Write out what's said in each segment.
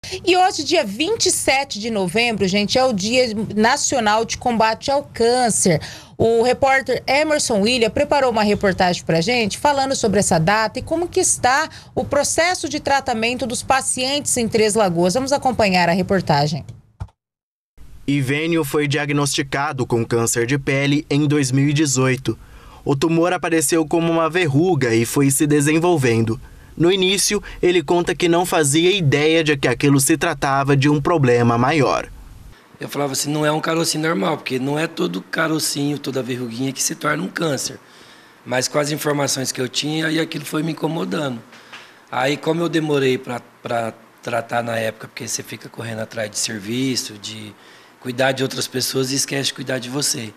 E hoje, dia 27 de novembro, gente, é o Dia Nacional de Combate ao Câncer. O repórter Emerson William preparou uma reportagem para a gente falando sobre essa data e como que está o processo de tratamento dos pacientes em Três Lagoas. Vamos acompanhar a reportagem. Ivênio foi diagnosticado com câncer de pele em 2018. O tumor apareceu como uma verruga e foi se desenvolvendo. No início, ele conta que não fazia ideia de que aquilo se tratava de um problema maior. Eu falava assim, não é um carocinho normal, porque não é todo carocinho, toda verruguinha que se torna um câncer. Mas com as informações que eu tinha, e aquilo foi me incomodando. Aí, como eu demorei para tratar na época, porque você fica correndo atrás de serviço, de cuidar de outras pessoas e esquece de cuidar de você.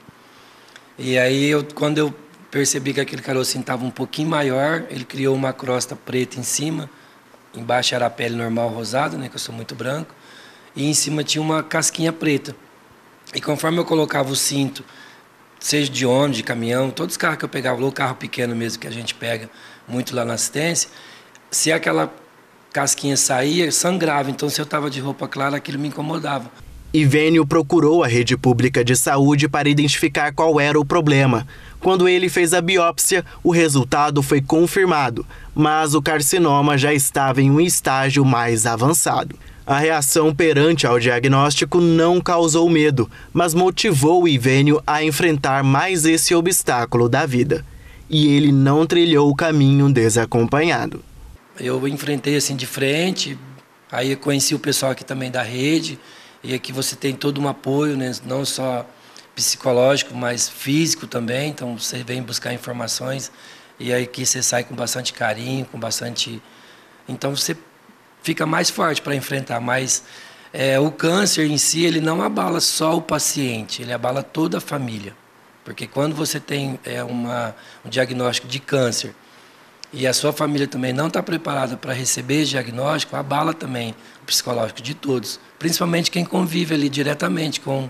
E aí, quando eu percebi que aquele carocinho estava um pouquinho maior, ele criou uma crosta preta em cima, embaixo era a pele normal rosada, né, que eu sou muito branco, e em cima tinha uma casquinha preta. E conforme eu colocava o cinto, seja de ônibus, de caminhão, todos os carros que eu pegava, ou carro pequeno mesmo, que a gente pega muito lá na assistência, se aquela casquinha saía, sangrava. Então, se eu estava de roupa clara, aquilo me incomodava. Ivênio procurou a rede pública de saúde para identificar qual era o problema. Quando ele fez a biópsia, o resultado foi confirmado, mas o carcinoma já estava em um estágio mais avançado. A reação perante ao diagnóstico não causou medo, mas motivou Ivênio a enfrentar mais esse obstáculo da vida. E ele não trilhou o caminho desacompanhado. Eu enfrentei assim de frente, aí eu conheci o pessoal aqui também da rede, e aqui você tem todo um apoio, né? Não só psicológico, mas físico também. Então você vem buscar informações e aí aqui você sai com bastante carinho, com bastante... Então você fica mais forte para enfrentar, mas o câncer em si, ele não abala só o paciente, ele abala toda a família. Porque quando você tem um diagnóstico de câncer e a sua família também não está preparada para receber esse diagnóstico, abala também o psicológico de todos, principalmente quem convive ali diretamente com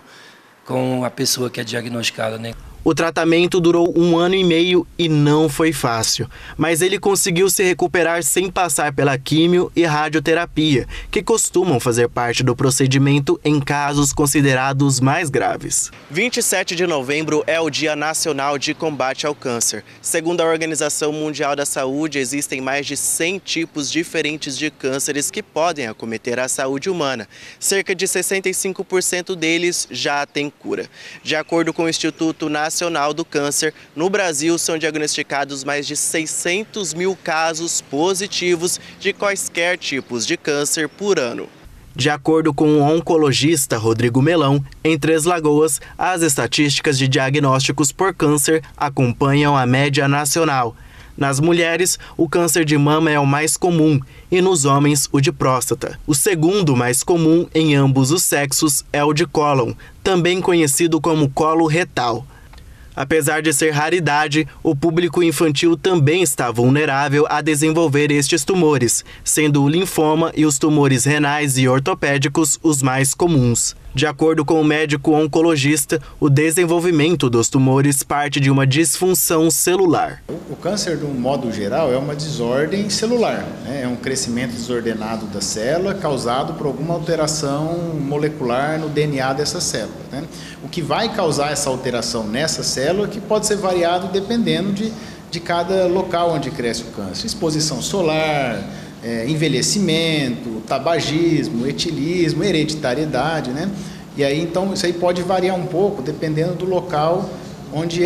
a pessoa que é diagnosticada, né? O tratamento durou 1 ano e meio e não foi fácil, mas ele conseguiu se recuperar sem passar pela químio e radioterapia, que costumam fazer parte do procedimento em casos considerados mais graves. 27 de novembro é o Dia Nacional de Combate ao Câncer. Segundo a Organização Mundial da Saúde, existem mais de 100 tipos diferentes de cânceres que podem acometer a saúde humana. Cerca de 65% deles já têm cura. De acordo com o Instituto Nacional do Câncer, no Brasil são diagnosticados mais de 600 mil casos positivos de quaisquer tipos de câncer por ano. De acordo com o oncologista Rodrigo Melão, em Três Lagoas, as estatísticas de diagnósticos por câncer acompanham a média nacional. Nas mulheres, o câncer de mama é o mais comum e nos homens o de próstata. O segundo mais comum em ambos os sexos é o de cólon, também conhecido como colo retal. Apesar de ser raridade, o público infantil também está vulnerável a desenvolver estes tumores, sendo o linfoma e os tumores renais e ortopédicos os mais comuns. De acordo com o médico oncologista, o desenvolvimento dos tumores parte de uma disfunção celular. O câncer, de um modo geral, é uma desordem celular, né? É um crescimento desordenado da célula causado por alguma alteração molecular no DNA dessa célula, né? O que vai causar essa alteração nessa célula que pode ser variado dependendo de cada local onde cresce o câncer. Exposição solar, envelhecimento, tabagismo, etilismo, hereditariedade, né? E aí, então, isso aí pode variar um pouco, dependendo do local onde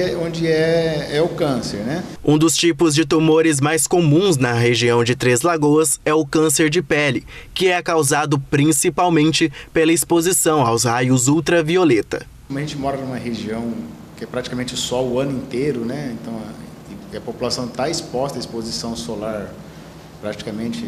é o câncer, né? Um dos tipos de tumores mais comuns na região de Três Lagoas é o câncer de pele, que é causado principalmente pela exposição aos raios ultravioleta. A gente mora numa região que é praticamente o sol o ano inteiro, né? Então, a população está exposta à exposição solar praticamente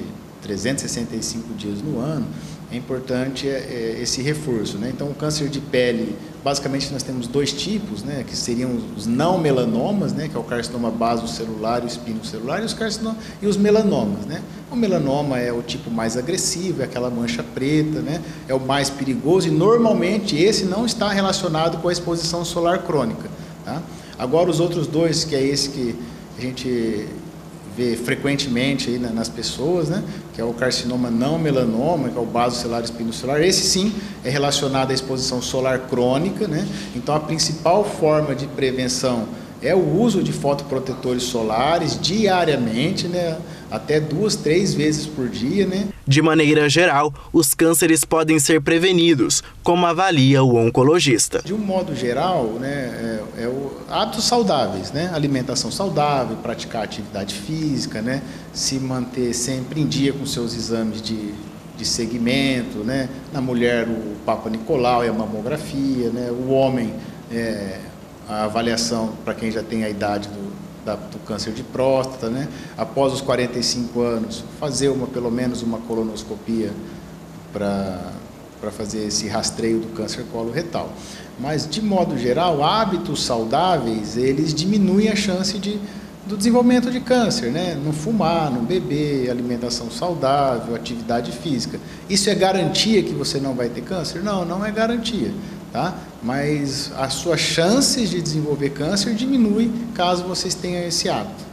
365 dias no ano. É importante esse reforço, né? Então, o câncer de pele, basicamente nós temos 2 tipos, né? Que seriam os não melanomas, né? Que é o carcinoma basocelular e o espinocelular, e os melanomas, né? O melanoma é o tipo mais agressivo, é aquela mancha preta, né? É o mais perigoso e normalmente esse não está relacionado com a exposição solar crônica, tá? Agora, os outros 2, que é esse que a gente vê frequentemente aí nas pessoas, né? Que é o carcinoma não melanoma, que é o basocelular espinocelular. Esse sim é relacionado à exposição solar crônica, né? Então a principal forma de prevenção é o uso de fotoprotetores solares diariamente, né? Até 2, 3 vezes por dia, né? De maneira geral, os cânceres podem ser prevenidos, como avalia o oncologista. De um modo geral, né, hábitos saudáveis, né? Alimentação saudável, praticar atividade física, né? Se manter sempre em dia com seus exames de segmento, né? Na mulher, o Papa Nicolau e a mamografia, né? O homem, a avaliação para quem já tem a idade do câncer de próstata, né? Após os 45 anos, fazer pelo menos uma colonoscopia para fazer esse rastreio do câncer coloretal. Mas, de modo geral, hábitos saudáveis, eles diminuem a chance do desenvolvimento de câncer, né? Não fumar, não beber, alimentação saudável, atividade física. Isso é garantia que você não vai ter câncer? Não, não é garantia. Tá? Mas as suas chances de desenvolver câncer diminuem caso vocês tenham esse hábito.